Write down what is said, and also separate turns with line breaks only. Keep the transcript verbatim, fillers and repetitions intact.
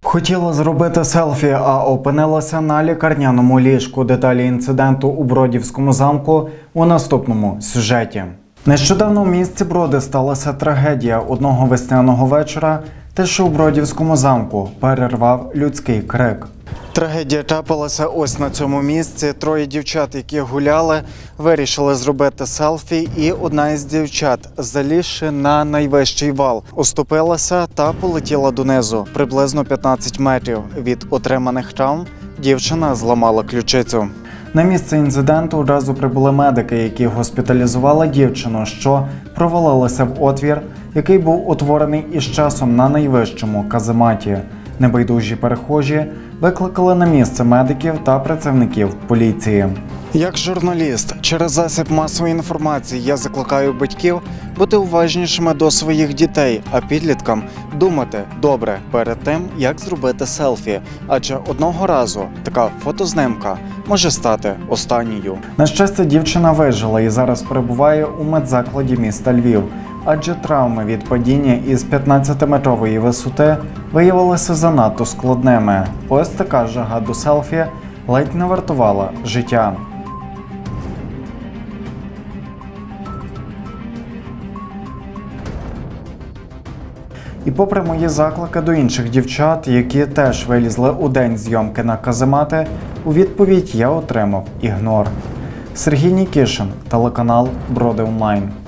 Хотіла зробити селфі, а опинилася на лікарняному ліжку. Деталі інциденту у Бродівському замку у наступному сюжеті. Нещодавно в місті Броди сталася трагедія. Одного весняного вечора тишу у Бродівському замку перервав людський крик. Трагедія трапилася ось на цьому місці. Троє дівчат, які гуляли, вирішили зробити селфі, і одна із дівчат, залізши на найвищий вал, оступилася та полетіла донизу, приблизно п'ятнадцять метрів. Від отриманих травм дівчина зламала ключицю. На місце інциденту одразу прибули медики, які госпіталізували дівчину, що провалилася в отвір, який був утворений із часом на найвищому казематі. Небайдужі перехожі викликали на місце медиків та працівників поліції. Як журналіст, через засіб масової інформації я закликаю батьків бути уважнішими до своїх дітей, а підліткам думати добре перед тим, як зробити селфі, адже одного разу така фотознимка може стати останньою. На щастя, дівчина вижила і зараз перебуває у медзакладі міста Львів, адже травми від падіння із п'ятнадцятиметрової висоти виявилися занадто складними. Ось така жага до селфі ледь не вартувала життя. І попри мої заклики до інших дівчат, які теж вилізли у день зйомки на каземати, у відповідь я отримав ігнор. Сергій Нікішин, телеканал Броди Онлайн.